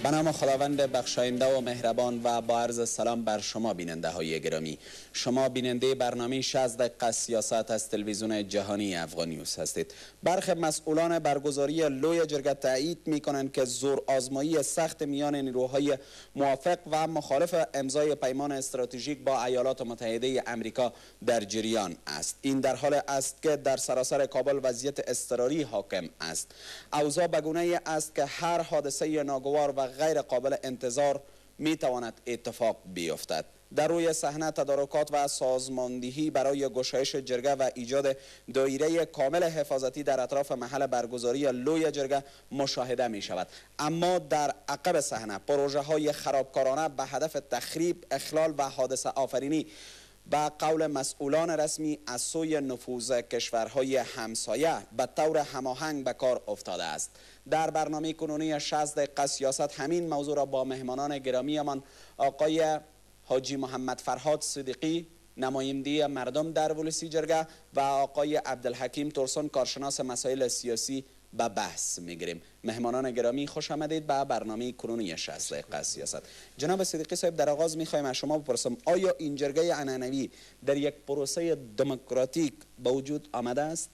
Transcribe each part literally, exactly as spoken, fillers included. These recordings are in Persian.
به نام خداوند بخشاینده و مهربان و با عرض سلام بر شما بیننده های گرامی. شما بیننده برنامه شصت دقیقه سیاست از تلویزیون جهانی افغان نیوز هستید. برخی مسئولان برگزاری لوی جرگه تایید می کنند که زور آزمایی سخت میان نیروهای موافق و مخالف امضای پیمان استراتژیک با ایالات متحده آمریکا در جریان است. این در حال است که در سراسر کابل وضعیت اضطراری حاکم است. اوضاع به گونه‌ای است که هر حادثه ناگوار و غیر قابل انتظار می تواند اتفاق بیفتد. در روی صحنه تدارکات و سازماندهی برای گشایش جرگه و ایجاد دایره کامل حفاظتی در اطراف محل برگزاری لوی جرگه مشاهده می شود. اما در عقب صحنه پروژه های خرابکارانه به هدف تخریب، اخلال و حادثه آفرینی با قول مسئولان رسمی از سوی نفوذ کشورهای همسایه به طور هماهنگ به کار افتاده است. در برنامه کنونی شصت دقیقه سیاست همین موضوع را با مهمانان گرامیمان آقای حاجی محمد فرهاد صدیقی، نماینده مردم در ولسی جرگه، و آقای عبدالحکیم ترسون، کارشناس مسائل سیاسی به بحث میگیریم. مهمانان گرامی خوش آمدید به برنامه کنونی شصت دقیقه سیاست. جناب صدیقی صاحب، در آغاز میخوایم از شما بپرسم آیا این جرگه عنعنوی در یک پروسه دموکراتیک به وجود آمده است؟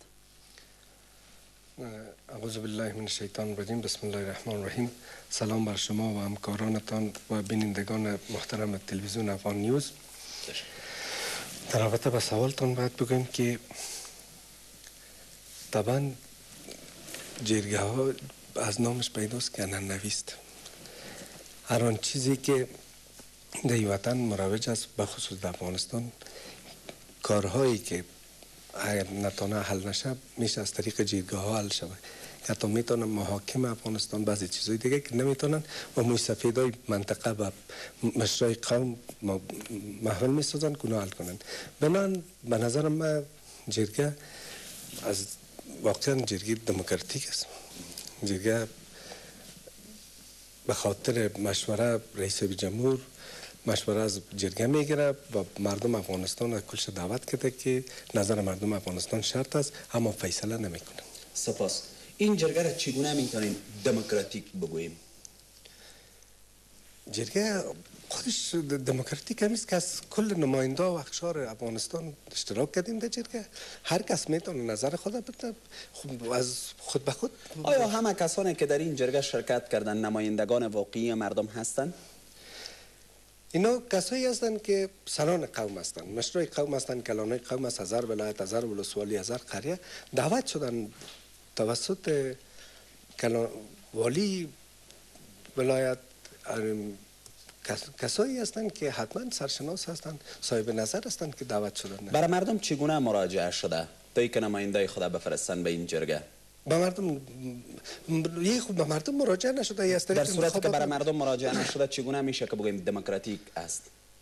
اعوذ بالله من الشیطان الرجیم. بسم الله الرحمن الرحیم. سلام بر شما و همکارانتان و بینندگان محترم تلویزیون افغان نیوز. در رابطه با سوالتان باید بگویم که طبعا جرگه ها از نامش پیداست که عنعنوی است. هر آن چیزی که در وطن مروج است، بخصوص در افغانستان، کارهایی که اگر نتانه حل نشه میشه از طریق جرگه ها حل شود. حتی میتونن محاکم افغانستان بعضی چیزهای دیگه که نمیتونن و موی سفیدای منطقه و مشرای قوم محول میسازن که حل کنن. بنان به نظر من جرگه از واقعا جرگه دموکراتیک است. جرگه به خاطر مشوره رئیس جمهور مشوره از جرگه میگیره و مردم افغانستان کلش دعوت کرده که نظر مردم افغانستان شرط است، اما فیصله نمیکنه. سپاس. این جرگه را چگونه میتونیم دموکراتیک بگوییم؟ جرگه خودش دموکراتیک همیست که از کل نماینده و اقشار افغانستان اشتراک کردیم در جرگه. هر کس میتونه نظر خود بده خود از خود به خود. آیا همه کسانی که در این جرگه شرکت کردن نمایندگان واقعی مردم هستند؟ اینا کسایی هستند که سران قوم هستند، مشروع قوم هستند، کلانای قوم است، هزار ولایت، هزار ولسوالی، هزار قریه دعوت شدن توسط والی ولایت. کسایی هستند که حتما سرشناس هستند، صاحب نظر هستند که دعوت شدن. برای مردم چگونه مراجعه شده تا اینکه نماینده خدا بفرستن به این جرگه؟ به مردم یه خود به مردم مراجعه نشده. در صورتی که برای مردم مراجعه نشده چگونه میشه که بگوییم دموکراتیک است؟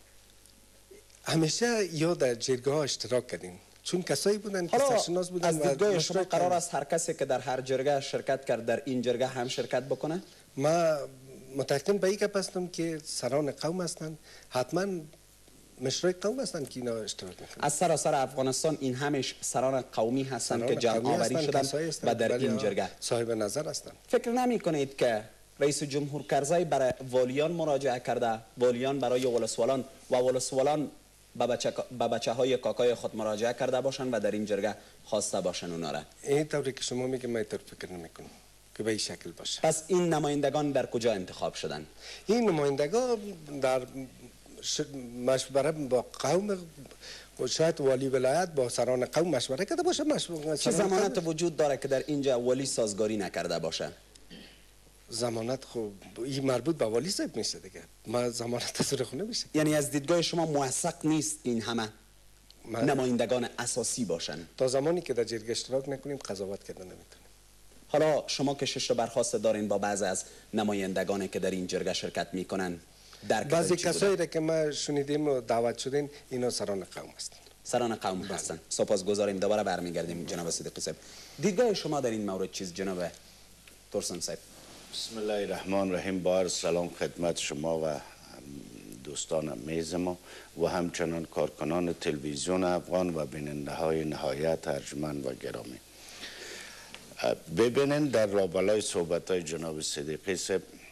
همیشه یا در جرگه ها اشتراک کردیم، چون کسایی بودن که سرشناس بودن. از دیدگاه شما قرار است هر کسی که در هر جرگه شرکت کرد در این جرگه هم شرکت بکنه؟ ما متأکد به این گپ هستم که سران قوم هستند، حتما مشروع قوم هستند که اینا اشتراک میکنن. از سراسر افغانستان این همش سران قومی هستند که جمع آوری شدن و در این جرگه صاحب نظر هستند. فکر نمی کنید که رئیس جمهور کرزی برای والیان مراجعه کرده، والیان برای ولسوالان و ولسوالان به بچه, بچه های کاکای خود مراجعه کرده باشند و در این جرگه خواسته باشند اونا را؟ این طوری که شما میگه من طور فکر نمی کنم که به این شکل باشه. پس این نمایندگان در کجا انتخاب شدن؟ این نمایندگان در مشوره با قوم، شاید والی ولایت با سران قوم مشوره کرده باشه. مشوره چه ضمانت وجود داره که در اینجا والی سازگاری نکرده باشه؟ ضمانت خب این مربوط به والی صاحب میشه دیگه. ما ضمانت از خونه نمیشه. یعنی از دیدگاه شما موثق نیست این همه نمایندگان اساسی باشن؟ تا زمانی که در جرگه اشتراک نکنیم قضاوت کردن نمیتونیم. حالا شما که شش برخواست دارین با بعضی از نمایندگانی که در این جرگه شرکت میکنن، بعضی کسایی را که ما شنیدیم و دعوت شدین اینا سران قوم هستند. سران قوم هستند. سپاسگزاریم. دوباره برمیگردیم جناب صدیقی صاحب. دیدگاه شما در این مورد چیز جناب ترسون صاحب؟ بسم الله الرحمن الرحیم. بار سلام خدمت شما و دوستان میز ما و همچنان کارکنان تلویزیون افغان و بیننده های نهایت ارجمند و گرامی. ببینین در رابطه صحبت های جناب صدیقی صاحب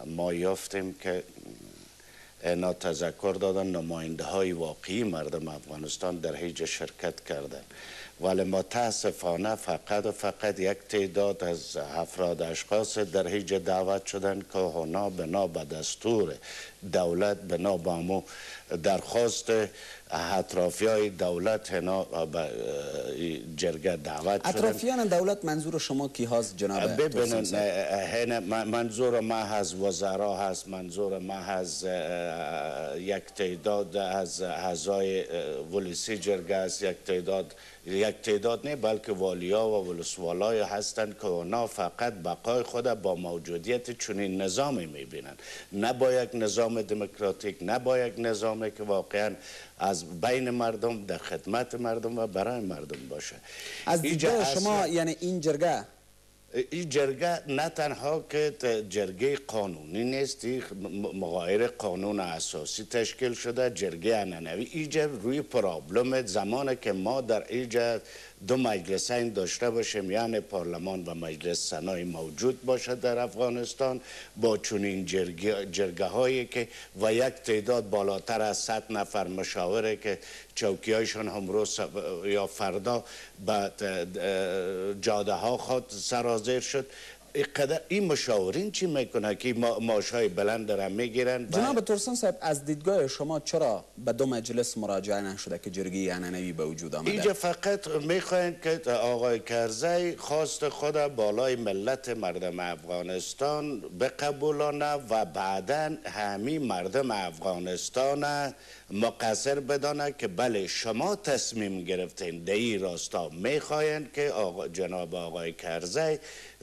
ما یافتیم که اینا تذکر دادن نماینده های واقعی مردم افغانستان در هیچ شرکت کردن، ولی متاسفانه فقط و فقط یک تعداد از افراد اشخاص در هیچ دعوت شدن که اونا بنا به دستور دولت، بنا به امو درخواست اطرافی های دولت اینا به جرگه دعوت شدن. اطرافیان دولت منظور شما کی هست جناب؟ ببینن منظور ما از وزرا هست، منظور ما از یک تعداد از اعضای ولسی جرگه است، یک تعداد یک تعداد نه بلکه والیا و ولسوالای هستند که اونا فقط بقای خود با موجودیت چنین نظامی میبینن، نه با یک نظام دموکراتیک، نه با یک نظامی که واقعا از بین مردم در خدمت مردم و برای مردم باشه. از دیدگاه شما یعنی این جرگه این جرگه نه تنها که جرگه قانونی نیست، مغایر قانون اساسی تشکیل شده، جرگه عنعنوی ایجا روی پرابلم زمانی که ما در ایجا دو مجلسین داشته باشیم، یعنی پارلمان و مجلس سنای موجود باشه در افغانستان با چنین جرگه, جرگه هایی که و یک تعداد بالاتر از صد نفر مشاوره که چوکی هایشان امروز یا فردا به جاده ها خود سرازیر شد. این مشاورین چی میکنه که معاش های بلند دارن میگیرن؟ جناب ترسان صاحب از دیدگاه شما چرا به دو مجلس مراجعه نشده که جرگه عنعنوی به وجود آمده؟ اینجا فقط میخواین که آقای کرزی خواست خود بالای ملت مردم افغانستان بقبولانه و بعدا همین مردم افغانستان مقصر بدانه که بله شما تصمیم گرفتین در این راستا. میخواین که آقا جناب آقای کرزی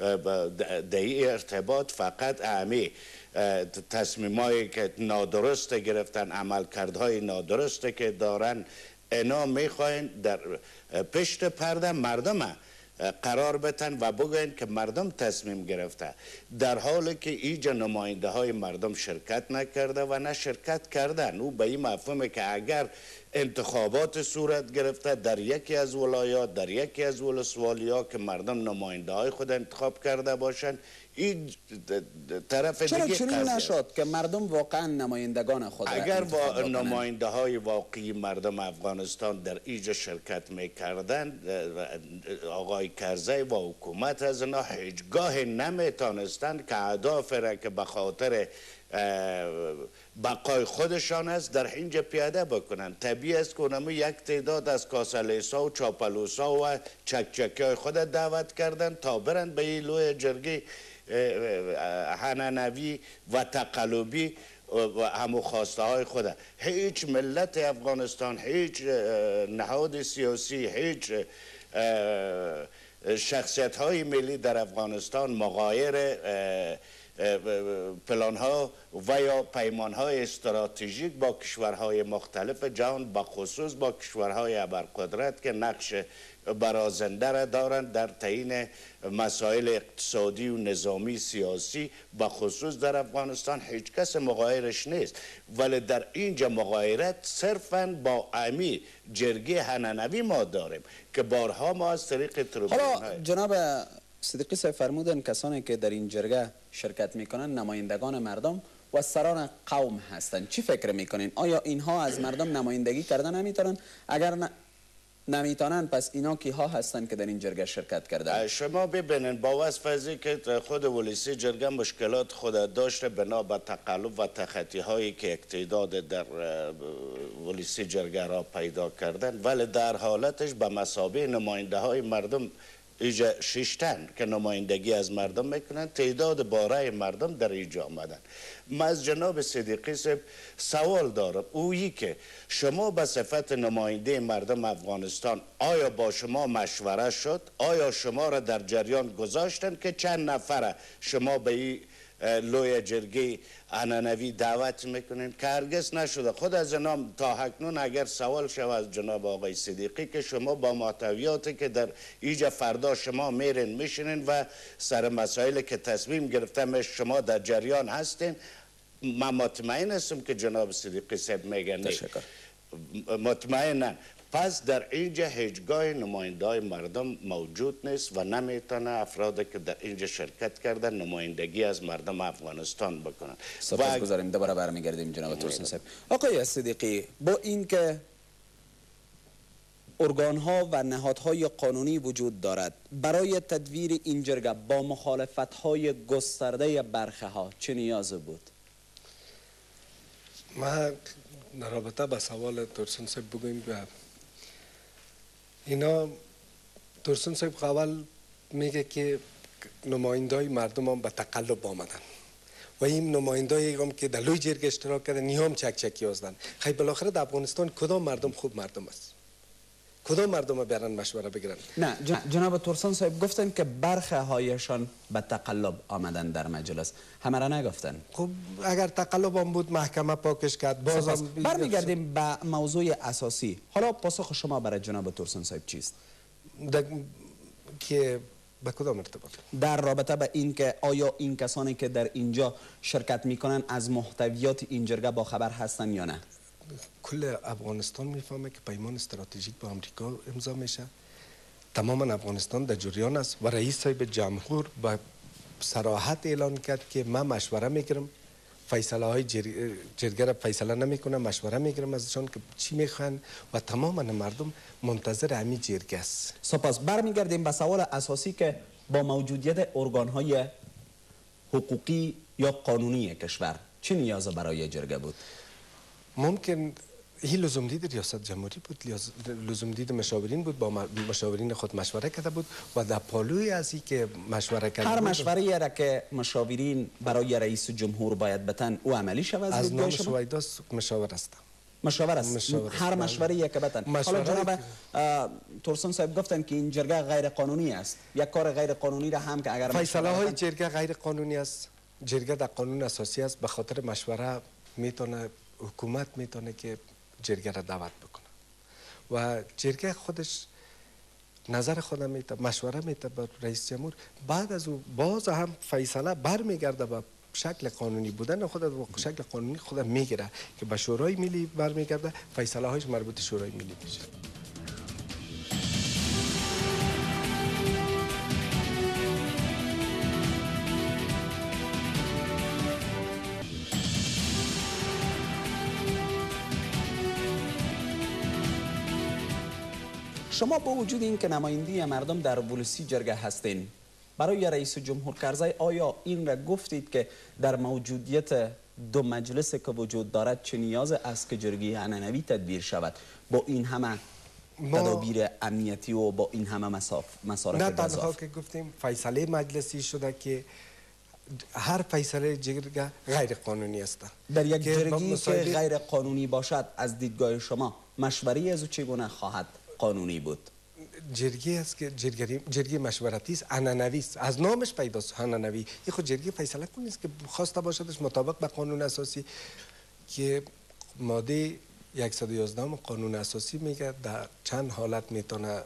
در این ارتباط فقط اهمی تصمیمایی که نادرست گرفتن، عملکردهای نادرست که دارن، اینا میخواین در پشت پرده مردم قرار بتن و بگوین که مردم تصمیم گرفته، در حالی که اینجا نماینده های مردم شرکت نکرده و نه شرکت کردن. او به این مفهومه که اگر انتخابات صورت گرفته در یکی از ولایات، در یکی از ولسوالی‌ها که مردم نماینده های خود انتخاب کرده باشن، این طرف دیگه چرا چنین نشد که مردم واقعا نمایندگان خود اگر با نماینده های واقعی مردم افغانستان در اینجا شرکت میکردن، آقای کرزی و حکومت از اینا هیچگاه نمیتونستند که اهداف را که به خاطر بقای خودشان است در اینجا پیاده بکنن. طبیعی است که اونم یک تعداد از کاسالیسا و چاپلوسا و چکچکی های خود دعوت کردن تا برن به این لوی جرگه عنعنوی و تقلبی و همو خواسته های خود. هیچ ملت افغانستان، هیچ نهاد سیاسی، هیچ شخصیت های ملی در افغانستان مغایر پلان ها و یا پیمان های استراتژیک با کشورهای مختلف جهان، بخصوص با کشورهای ابرقدرت که نقش برازنده را دارند در تعیین مسائل اقتصادی و نظامی سیاسی، بخصوص در افغانستان هیچ کس مغایرش نیست. ولی در اینجا مغایرت صرفا با امی جرگه عنعنوی ما داریم که بارها ما از طریق تروبین حالا جناب صدیقی صاحب فرمودن کسانی که در این جرگه شرکت میکنن نمایندگان مردم و سران قوم هستند. چی فکر میکنین؟ آیا اینها از مردم نمایندگی کردن نمیتونن؟ اگر ن... نمیتونن پس اینا کیها هستند که در این جرگه شرکت کردن؟ شما ببینن با وصف ازی که خود ولسی جرگه مشکلات خود داشته بنا به تقلب و تخطی هایی که اقتداد در ولسی جرگه را پیدا کردن، ولی در حالتش به مثابه نماینده های مردم ایجا ششتن که نمایندگی از مردم میکنن، تعداد باره مردم در ایجا آمدن. من از جناب صدیقی صاحب سوال دارم، اویی که شما به صفت نماینده مردم افغانستان آیا با شما مشوره شد؟ آیا شما را در جریان گذاشتن که چند نفر شما به این لوی جرگه عنعنوی دعوت میکنین؟ که هرگز نشده. خود از جناب تا اکنون اگر سوال شود از جناب آقای صدیقی که شما با محتویاتی که در ایجا فردا شما میرین میشینین و سر مسائل که تصمیم گرفتم شما در جریان هستین، من مطمئن هستم که جناب صدیقی صاحب میگن تشکر. مطمئنن. پس در اینجا هیچگاه نمایندای مردم موجود نیست و نمیتونه افرادی که در اینجا شرکت کردن نمایندگی از مردم افغانستان بکنن. سپاسگزاریم. دوباره برمیگردیم جناب ترسون صاحب. آقای صدیقی، با اینکه ارگان‌ها و نهادهای قانونی وجود دارد، برای تدویر این جرگه با مخالفت‌های گسترده برخه ها چه نیاز بود؟ ما در رابطه با سوال ترسون صاحب بگویم به اینا. ترسون صاحب اول میگه که نمایندای مردم هم به تقلب آمدن و این نمایندای هم که در لوی جرگه اشتراک کردن نی هم چک چکی هستند. خیلی بالاخره در افغانستان کدام مردم خوب مردم است؟ کدام مردم برن مشوره بگیرن؟ نه جناب ترسون صاحب گفتن که برخه هایشان به تقلب آمدن در مجلس، همه را نگفتن. خب اگر تقلب هم بود محکمه پاکش کرد. بازم برمیگردیم به موضوع اساسی. حالا پاسخ شما برای جناب ترسون صاحب چیست؟ که به کدام ارتباط؟ در رابطه به این که آیا این کسانی که در اینجا شرکت میکنن از محتویات این جرگه با خبر هستن یا نه؟ کل افغانستان میفهمه که پیمان استراتژیک با امریکا امضا میشه. تماما افغانستان در جریان است و رئیس صاحب جمهور با صراحت اعلان کرد که من مشوره میگیرم، فیصله های جرگه را فیصله نمیکنم، مشوره میگیرم ازشان که چی میخوان و تماما مردم منتظر همین جرگه است. سپاس. برمیگردیم به سوال اساسی که با موجودیت ارگان های حقوقی یا قانونی کشور چه نیاز برای جرگه بود؟ ممکن این لزوم دید ریاست جمهوری بود، لزوم دید مشاورین بود، با مشاورین خود مشوره کرده بود و در پالوی از این که مشوره کرده هر بود، مشوره را که مشاورین برای رئیس جمهور باید بتن او عملی شود. از نام شویداست مشاور است. مشاور است. مشاور هر مشوره که بتن. حالا جناب ترسون صاحب گفتن که این جرگه غیر قانونی است. یک کار غیر قانونی را هم که اگر فیصله های جرگه غیر قانونی است، جرگه در قانون اساسی است، به خاطر مشوره میتونه حکومت میتونه که جرگه را دعوت بکنه و جرگه خودش نظر خودم میده، مشوره میده با رئیس جمهور. بعد از او باز هم فیصله برمیگرده به شکل قانونی بودن خود و شکل قانونی خود میگیره که به شورای ملی برمیگرده، فیصله هایش مربوط شورای ملی میشه. شما با وجود این که نماینده مردم در بولسی جرگه هستین، برای رئیس جمهور کرزی آیا این را گفتید که در موجودیت دو مجلس که وجود دارد چه نیاز است که جرگه عنعنوی تدبیر شود با این همه تدابیر امنیتی و با این همه مصارف نه گزاف؟ تنها که گفتیم فیصله مجلسی شده که هر فیصله جرگه غیر قانونی است. در یک جرگی که غیر قانونی باشد از دیدگاه شما مشوره از او چگونه خواهد قانونی بود؟ جرگی است که جرگی جرگی مشورتی است، عنعنوی است، از نامش پیداست عنعنوی. این خود جرگی فیصله کنی است که خواسته باشدش مطابق به قانون اساسی که ماده صد و یازده قانون اساسی میگه در چند حالت میتونه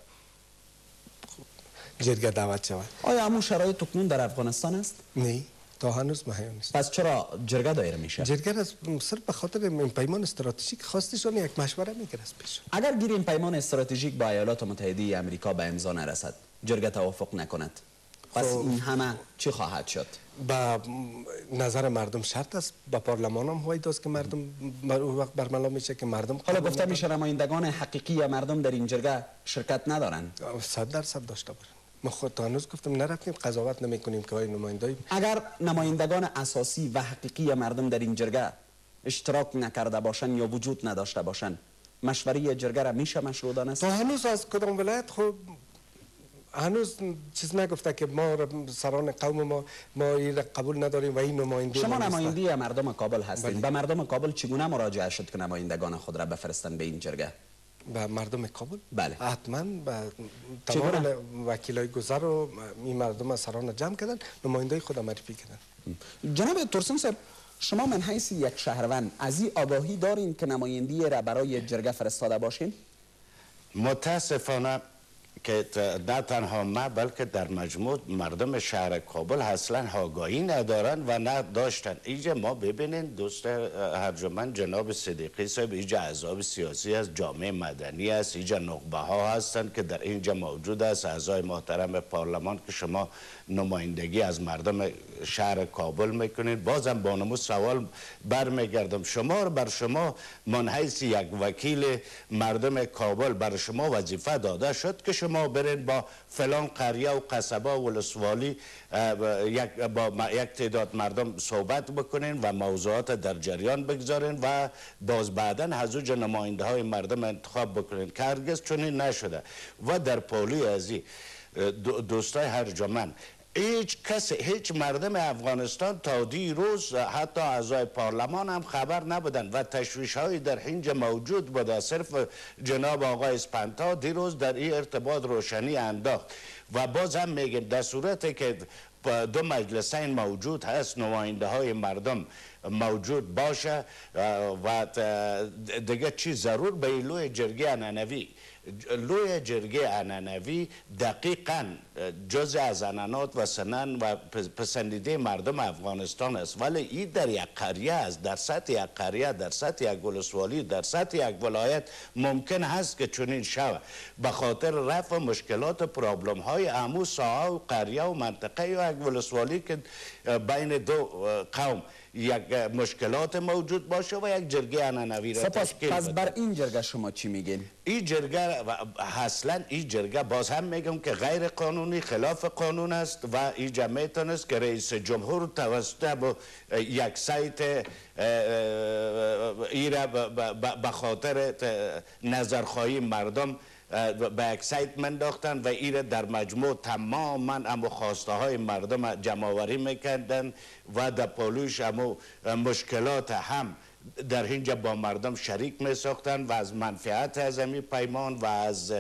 جرگه دعوت شود. آیا همون شرایط اکنون در افغانستان است؟ نه، تا هنوز مهیا نیست. پس چرا جرگه دایر میشه؟ جرگه از صرف به خاطر پیمان استراتژیک خواستشون یک مشوره میگیره از پیش. اگر گیریم پیمان استراتژیک با ایالات متحده آمریکا به امضا نرسد، جرگه توافق نکند، پس این همه چی خواهد شد؟ با نظر مردم شرط است، با پارلمان هم هوایی داست که مردم وقت برملا میشه که مردم. حالا گفته میشه نمایندگان حقیقی مردم در این جرگه شرکت ندارند. صد درصد داشته باشند. ما خود تا هنوز گفتم نرفتیم قضاوت نمی کنیم که های نمایندای. اگر نمایندگان اساسی و حقیقی مردم در این جرگه اشتراک نکرده باشند یا وجود نداشته باشند، مشوره جرگه را میشه مشروع دانست؟ تا هنوز از کدام ولایت خب هنوز چیز نگفته که ما سران قوم ما ما این قبول نداریم و این نماینده. شما نماینده مردم کابل هستید. به مردم کابل چگونه مراجعه شد که نمایندگان خود را بفرستند به این جرگه؟ به مردم کابل؟ بله. حتما به تمام وکیلای گذر و این مردم سران جمع کردن، نماینده خود معرفی کردن. جناب ترسون صاحب، شما من حیث یک شهروند از این آگاهی دارین که نمایندی را برای جرگه فرستاده باشین؟ متاسفانه که نه تنها ما بلکه در مجموع مردم شهر کابل اصلا آگاهی ندارن و نه داشتن. اینجا ما ببینین دوست ارجمند جناب صدیقی صاحب، اینجا احزاب سیاسی از جامعه مدنی است، اینجا نخبه ها هستند که در اینجا موجود است، اعضای محترم پارلمان که شما نمایندگی از مردم شهر کابل میکنید. بازم با نمو سوال برمیگردم، شما بر شما من حیث یک وکیل مردم کابل بر شما وظیفه داده شد که شما برین با فلان قریه و قصبه و ولسوالی یک با یک تعداد مردم صحبت بکنین و موضوعات در جریان بگذارین و باز بعدا از اوج نماینده های مردم انتخاب بکنین که هرگز چنین نشده. و در پالی ازی دوستای ارجمند، هیچ کس، هیچ مردم افغانستان تا دیروز حتی اعضای پارلمان هم خبر نبودن و تشویش های در اینجا موجود بوده. صرف جناب آقای اسپانتا دیروز در این ارتباط روشنی انداخت. و باز هم میگیم در صورتی که دو مجلسین موجود هست، نماینده های مردم موجود باشه و دیگه چی ضرور به لوی جرگه عنعنوی. لوی جرگه عنعنوی دقیقاً جز از عنعنات و سنن و پسندیده مردم افغانستان است، ولی این در یک قریه است، در سطح یک قریه، در سطح یک ولسوالی، در سطح یک ولایت ممکن هست که چنین شود به خاطر رفع مشکلات پرابلم های عمو ساحه و قریه و منطقه و یک ولسوالی که بین دو قوم یک مشکلات موجود باشه و یک جرگه عنعنوی را تشکیل بده. پس بر این جرگه شما چی میگین؟ این جرگه اصلا این جرگه باز هم میگم که غیر قانونی، خلاف قانون است و اینجا میتونست که رئیس جمهور توسط یک سایت ایره به خاطر نظرخواهی مردم به یک سایت منداختن و ایره در مجموع تماما امو خواسته های مردم جمع‌آوری میکردن و در پالوش امو مشکلات هم در اینجا با مردم شریک می ساختن و از منفعت از امی پیمان و از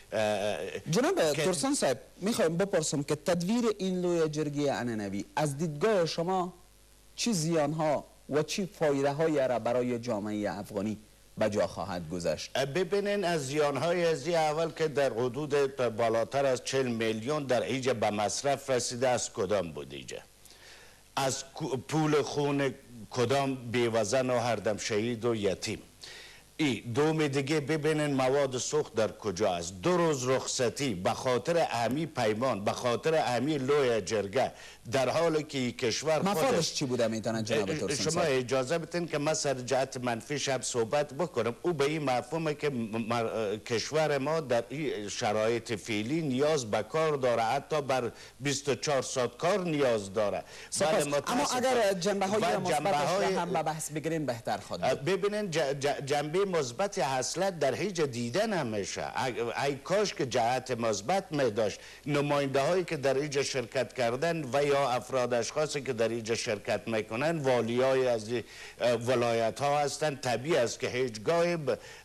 جناب ترسان صاحب میخوایم بپرسم که تدویر این لوی جرگه عنعنوی از دیدگاه شما چی زیان ها و چی فایده های را برای جامعه افغانی به جا خواهد گذاشت؟ ببینین از زیان های از اول که در حدود بالاتر از چهل میلیون در اینجا به مصرف رسیده، از کدام بود اینجا؟ از پول خون کدام بیوزن و هردم شهید و یتیم؟ ای دوم دیگه ببینین مواد سوخت در کجا است. دو روز رخصتی به خاطر اهمی پیمان، به خاطر اهمی لوی جرگه، در حالی که کشور خودش مفادش چی بوده میتونه جناب ترسان؟ شما اجازه بدین که من سر جهت منفی شب صحبت بکنم. او به این مفهومه که کشور ما در این شرایط فعلی نیاز به کار داره، حتی بر بیست و چهار ساعت کار نیاز داره. اما اگر جنبه های مثبتش هم به بحث بگیریم بهتر خواهد بود. ببینین جنبه مثبت اصلا در هیچ دیده نمیشه. ای کاش که جهت مثبت می داشت. نماینده هایی که در اینجا شرکت کردن و یا افراد اشخاصی که در اینجا شرکت میکنن والی های از ولایت ها هستند. طبیعی است که هیچگاه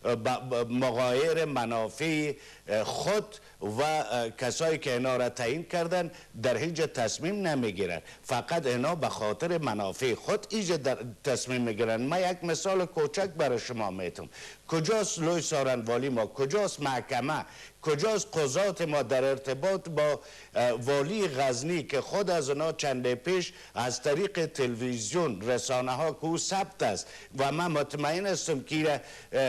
مغایر منافع خود و کسایی که اینا را تعیین کردن در اینجا تصمیم نمیگیرن، فقط اینا به خاطر منافع خود اینجا تصمیم میگیرن. من یک مثال کوچک برای شما میتونم. کجاست لوی سارنوالی ما؟ کجاست محکمه؟ کجاست قضات ما در ارتباط با والی غزنی که خود از اونا چنده پیش از طریق تلویزیون رسانه ها که او ثبت است و من مطمئن هستم که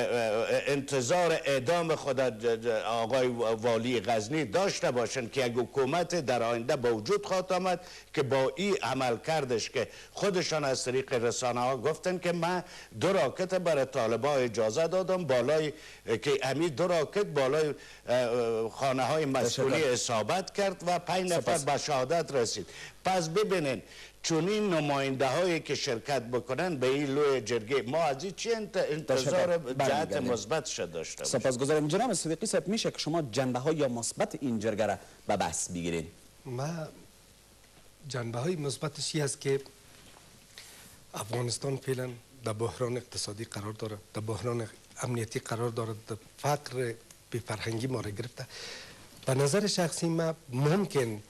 انتظار اعدام خود آقای والی غزنی داشته باشند که یک حکومت در آینده با وجود خواهد آمد که با این عمل کردش که خودشان از طریق رسانه ها گفتن که من دو راکت برای طالبان اجازه دادم بالای که امی دو راکت بالای خانه های مسئولی اصابت کرد و پنج نفر به شهادت رسید. پس ببینین چونین نماینده هایی که شرکت بکنن به این لوی جرگه ما از این چی انتظار جهت مثبت شد داشته باشیم؟ سپاسگزارم. جناب صدیقی صاحب میشه که شما جنبه های یا مثبت این جرگه را به بحث بگیرید؟ ما جنبه های مثبتش این است که افغانستان فعلا در بحران اقتصادی قرار داره، در بحران امنیتی قرار داره، در فقر به فرهنگی ما را گرفته. به نظر شخصی ما ممکن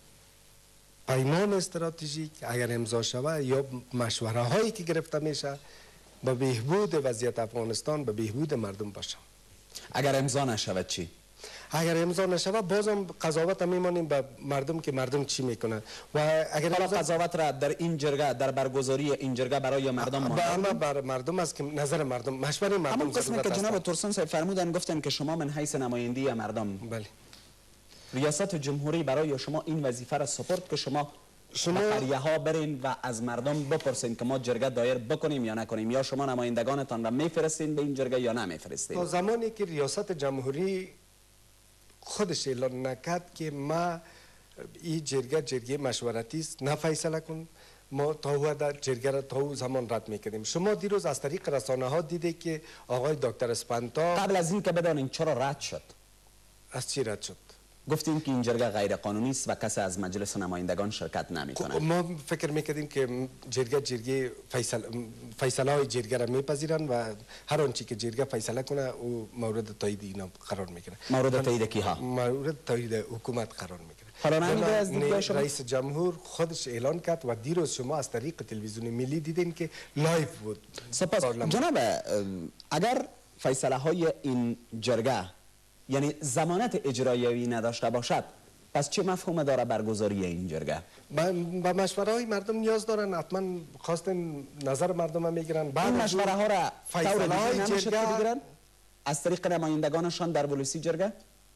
پیمان استراتژیک اگر امضا شود یا مشوره هایی که گرفته میشه به بهبود وضعیت افغانستان، به بهبود مردم باشه. اگر امضا نشود چی؟ اگر امضا نشود بازم قضاوت میمانیم به مردم که مردم چی میکنن و اگر حالا قضاوت را در این جرگه در برگزاری این جرگه برای مردم به همه بر مردم است که نظر مردم مشوره مردم همون قسمی که جناب ترسون صاحب فرمودن گفتن که شما من حیث نماینده مردم بله ریاست جمهوری برای شما این وظیفه را سپرد که شما شما قریه ها برین و از مردم بپرسین که ما جرگه دایر بکنیم یا نکنیم، یا شما نمایندگانتان را میفرستین به این جرگه یا نمیفرستین؟ تا زمانی که ریاست جمهوری خودش اعلان نکرد که ما این جرگه جرگه مشورتی است نه فیصله کن، ما تا او در جرگه را تا او زمان رد میکردیم. شما دیروز از طریق رسانه ها دیده که آقای دکتر اسپانتا قبل از این که بدانین چرا رد شد؟ از چی رد شد؟ گفتیم که این جرگه غیر قانونی است و کسی از مجلس نمایندگان شرکت نمیکنه. ما فکر میکردیم که جرگه جرگه فیصله فیصله های جرگه را میپذیرن و هر آنچه که جرگه فیصله کنه او مورد تایید اینا قرار میگیره. مورد تایید کیها؟ مورد تایید حکومت قرار میگیره. حالا نمیده از دیدگاه شما؟ رئیس جمهور خودش اعلان کرد و دیروز شما از طریق تلویزیون ملی دیدین که لایو بود. سپاس جناب، اگر فیصله های این جرگه یعنی ضمانت اجرایی نداشته باشد، پس چه مفهوم داره برگزاری این جرگه؟ با مشوره های مردم نیاز دارن، حتما خواستن نظر مردم هم میگیرن. بعد این مشوره ها را طور دیگه نمیشه که بگیرن؟ از طریق نمایندگانشان در ولوسی جرگه؟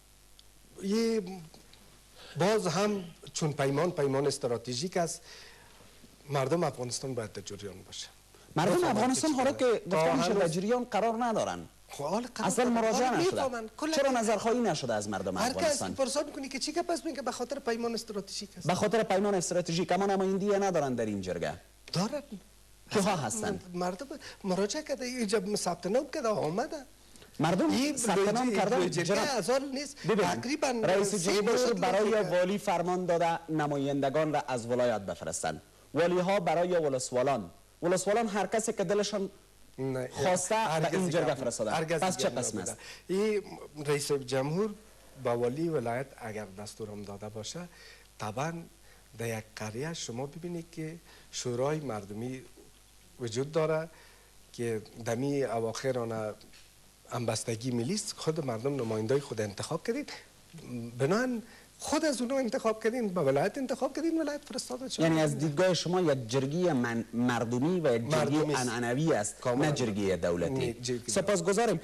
یه باز هم چون پیمان پیمان استراتژیک است، مردم افغانستان باید در جریان باشه. مردم افغانستان حالا که گفته میشه در جریان قرار ندارن، اصلا مراجعه نشده. چرا نظرخواهی نشده از مردم افغانستان؟ هر کس پرسان کنی که چی که پس میگه به خاطر پیمان استراتژیک است. به خاطر پیمان استراتژیک. اما نمایندگی ندارن در این جرگه. دارن. کیها هستند؟ مردم مراجعه کرده، اینجا ثبت نام کرده آمده. مردم ثبت نام کردن. جرگه ازال نیست. تقریبا رئیس جمهور برای والی فرمان داده نمایندگان را از ولایت بفرستند. والی ها برای ولسوالان، ولسوالان هر کسی که دلشان خواسته به این جرگه فرستادن. پس چه قسم است؟ این رئیس جمهور با والی ولایت اگر دستورم داده باشه، طبعا در یک قریه شما ببینید که شورای مردمی وجود داره که دمی اواخر آن همبستگی ملی است، خود مردم نمایندای خود انتخاب کردید، بنان خود از اونها انتخاب کردین، به ولایت انتخاب کردین، ولایت فرستاده شد. یعنی از دیدگاه شما یک جرگه من مردمی و یک جرگه عنعنوی است، نه جرگه دولتی. سپاسگزاریم.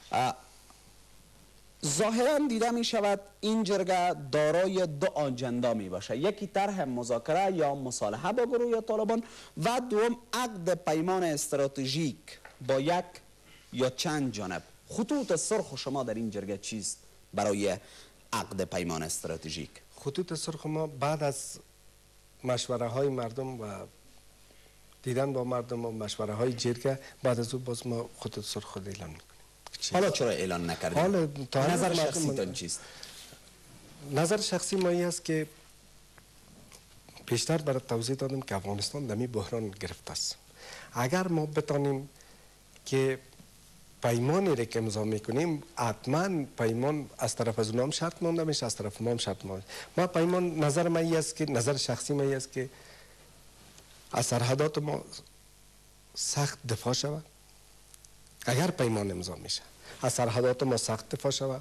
ظاهرا دیده می شود این جرگه دارای دو آجندا می باشه، یکی طرح مذاکره یا مصالحه با گروه طالبان و دوم عقد پیمان استراتژیک با یک یا چند جانب. خطوط سرخ شما در این جرگه چیست برای عقد پیمان استراتژیک؟ خطوط سرخ ما بعد از مشوره های مردم و دیدن با مردم و مشوره های جرگه، بعد از او باز ما خطوط سرخ خود اعلان میکنیم. حالا چرا اعلان نکردیم؟ حالا نظر شخصی تان چیست؟ نظر شخصی ما این است که پیشتر برای توضیح دادم که افغانستان دمی بحران گرفته است. اگر ما بتانیم که پیمانی را که امضا میکنیم، حتما پیمان از طرف از اونها هم شرط مانده میشه، از طرف ما هم شرط مانده. ما پیمان نظر ما این است که نظر شخصی ما این است که از سرحدات ما سخت دفاع شود. اگر پیمان امضا میشه، از سرحدات ما سخت دفاع شود،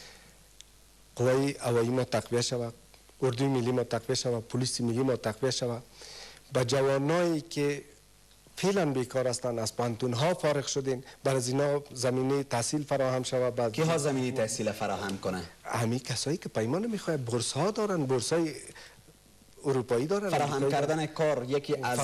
قوای هوایی ما تقویه شود، اردوی ملی ما تقویه شود، پلیس ملی ما تقویه شود، با جوانایی که فعلا بیکار هستند از پانتون ها فارغ شدین، بر از اینا زمینه تحصیل فراهم شود. کی ها زمینه تحصیل فراهم کنه؟ همین کسایی که پیمان میخواه، بورس ها دارن، بورس های اروپایی دارن. فراهم کردن کار یکی از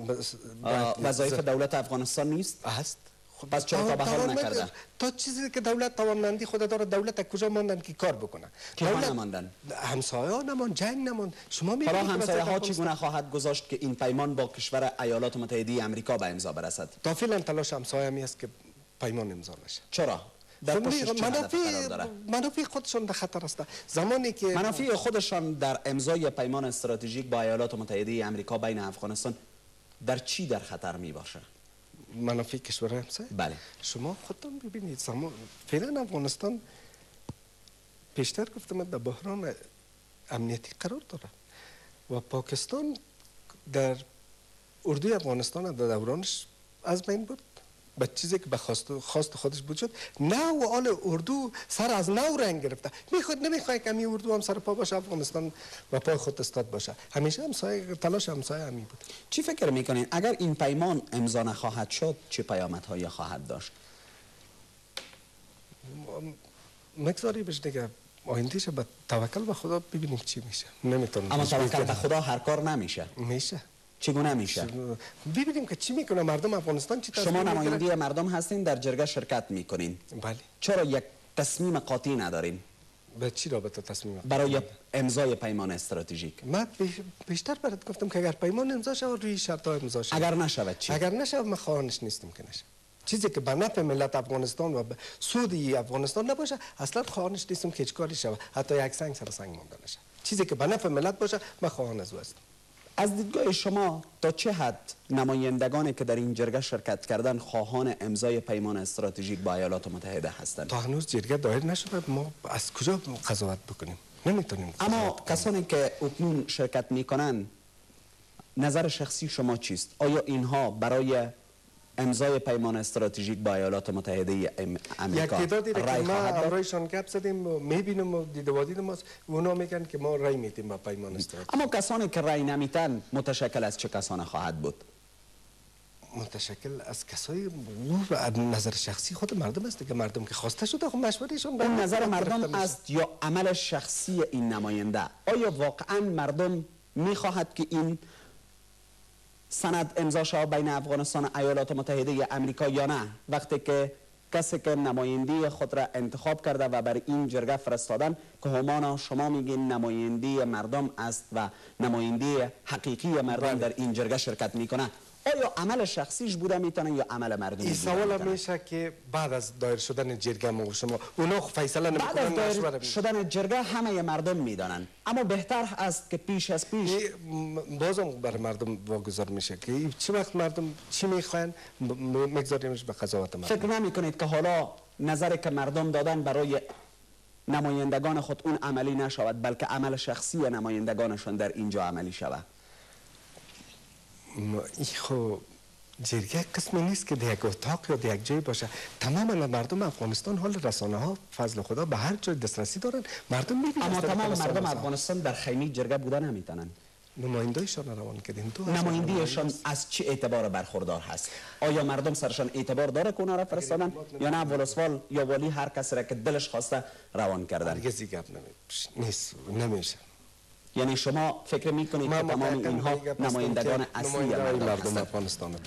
وظایف دولت افغانستان نیست؟ است. پس چرا تا به حال نکرده؟ تا چیزی که دولت توانمندی خود داره، دولت کجا ماندن که کار بکنه؟ که ها نماندن؟ همسایه ها نمان، جنگ نمان. شما حالا همسایه ها چگونه خواهد گذاشت که این پیمان با کشور ایالات متحده آمریکا به امضا برسد؟ تا فعلا تلاش همسایه می است که پیمان امضا نشه. چرا؟ در پشتش چه هدف قرار داره؟ منافع خودشان در خطر است. زمانی که منافع خودشان در امضای پیمان استراتژیک با ایالات متحده آمریکا بین افغانستان در چی در خطر می باشه؟ منافع کشورهای همسایه؟ بله. شما خودتون ببینید، فعلا افغانستان پیشتر گفتم در بحران امنیتی قرار داره و پاکستان در اردوی افغانستان در دورانش از بین بود. به چیزی که به خواست خواست خودش بود شد. نه و آل اردو سر از نو رنگ گرفته. میخواد نمیخواد که همین اردو هم سر پا باشه، افغانستان و پای خود استاد باشه. همیشه همسایه تلاش همسایه همین بود. چی فکر میکنین اگر این پیمان امضا نخواهد شد چه پیامدهایی خواهد داشت؟ مگذاری بشه دیگه، آیندهش به توکل به خدا ببینیم چی میشه. نمیتونم. اما توکل به خدا هر کار نمیشه. میشه. چگونه میشه؟ ببینیم که چی میکنه مردم افغانستان. چی شما نماینده مردم هستین، در جرگه شرکت میکنین. بله. چرا یک تصمیم قاطع ندارین؟ به چی رابطه تصمیم؟ برای امضای پیمان استراتژیک. من بیشتر برات گفتم که اگر پیمان امضا شود روی شرط ها امضا شود. اگر نشود چی؟ اگر نشود ما خواهانش نیستیم که نشه. چیزی که به نفع ملت افغانستان و به سود افغانستان نباشه اصلا خواهانش نیستم که هیچ کاری شود، حتی یک سنگ سر سنگ مانده نشه. چیزی که به نفع ملت باشه ما خواهان از او هستم. از دیدگاه شما تا چه حد نمایندگانی که در این جرگه شرکت کردن خواهان امضای پیمان استراتژیک با ایالات متحده هستند؟ تا هنوز جرگه دایر نشده، ما از کجا قضاوت بکنیم؟ نمیتونیم. اما کسانی که اکنون شرکت میکنن نظر شخصی شما چیست؟ آیا اینها برای امضای پیمان استراتژیک با ایالات متحده آمریکا یک تعدادی که ما خواهد داد؟ امرایشان گپ زدیم، میبینیم و دیده و دید ماست، اونا میگن که ما رای میدیم با پیمان استراتژیک. اما کسانی که رای نمیتن متشکل از چه کسان خواهد بود؟ متشکل از کسایی نظر شخصی خود مردم است که مردم که خواسته شده خب مشورهشون اون نظر مردم است یا عمل شخصی این نماینده؟ آیا واقعا مردم میخواهد که این سند امضا شود بین افغانستان و ایالات متحده آمریکا یا نه؟ وقتی که کسی که نماینده خود را انتخاب کرده و بر این جرگه فرستادن که همانا شما میگین نماینده مردم است و نماینده حقیقی مردم در این جرگه شرکت میکنه، آیا عمل شخصیش بوده میتونه یا عمل مردمی؟ این سوال میشه که بعد از دایر شدن جرگه ما شما اونا فیصله نمیکنن. بعد از دایر شدن جرگه همه مردم میدانن، اما بهتر است که پیش از پیش بازم بر مردم واگذار میشه که چه وقت مردم چی میخواین مگذاریمش به قضاوت مردم. فکر نمی کنید که حالا نظری که مردم دادن برای نمایندگان خود اون عملی نشود بلکه عمل شخصی نمایندگانشون در اینجا عملی شود؟ این خو جرگه قسمی نیست که در یک اتاق یا در یک جای باشه. تمام مردم افغانستان حال رسانه ها فضل خدا به هر جای دسترسی دارن، مردم میبینن. اما تمام مردم افغانستان در خیمه جرگه بوده نمیتونن. نمایندهشان روان کردیم. نمایندهشان از چه اعتبار برخوردار هست؟ آیا مردم سرشان اعتبار داره که اونا را فرستادن یا نه ولسوال یا ولی هر کسی را که دلش خواسته روان کردن؟ هرگز گپ نیست، نمیشه. یعنی شما فکر میکنید که تمام اینها نمایندگان اصلی مردم هستند؟ افغانستان.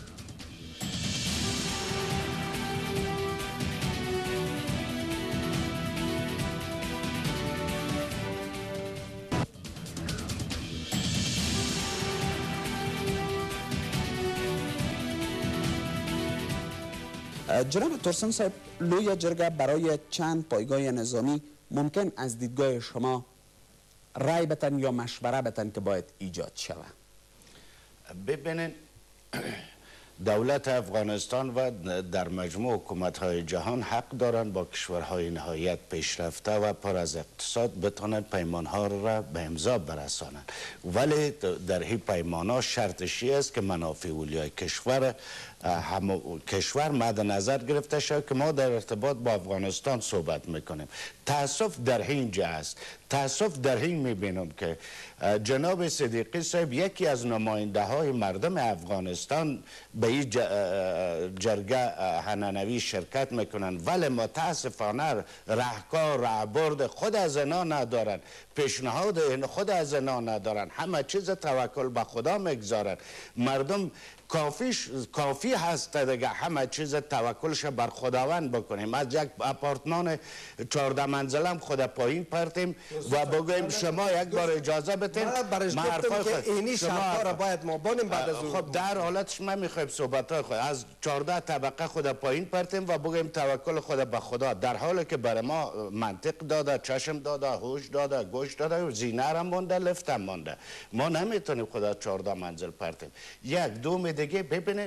جناب ترسن صاحب، لوی جرگه برای چند پایگاه نظامی ممکن از دیدگاه شما رای بتن یا مشوره بتن که باید ایجاد شود؟ ببینین دولت افغانستان و در مجموع حکومت‌های جهان حق دارند با کشورهای نهایت پیشرفته و پر از اقتصاد بتونن پیمان‌ها را به امضا برسانند، ولی در این پیمان‌ها شرطشی است که منافع اولیای کشور هم کشور مد نظر گرفته شد که ما در ارتباط با افغانستان صحبت میکنیم. تاسف در اینجا است، تاسف در این میبینم که جناب صدیقی صاحب یکی از نماینده های مردم افغانستان به این جرگه هننوی شرکت میکنن، ولی متاسفانه رهکار رهبرد خود از اینا ندارن، پیشنهاد خود از اینا ندارن، همه چیز توکل به خدا میگذارن. مردم کافیش کافی هست دیگه همه چیز توکلش بر خداوند بکنیم. از یک آپارتمان چهارده منزلم خود پایین پرتیم و بگویم شما یک بار اجازه بتین. من برش گفتم که اینی شرطا را باید ما بانیم بعد از اون. خب در حالتش ما میخوایم صحبت های خود از چهارده طبقه خود پایین پرتیم و بگویم توکل خود به خدا، در حالی که برای ما منطق داده، چشم داده، هوش داده، گوش داده، زینه را مونده، لفت هم مونده. ما نمیتونیم خود چهارده منزل پرتیم. یک دوم دیگه ببینید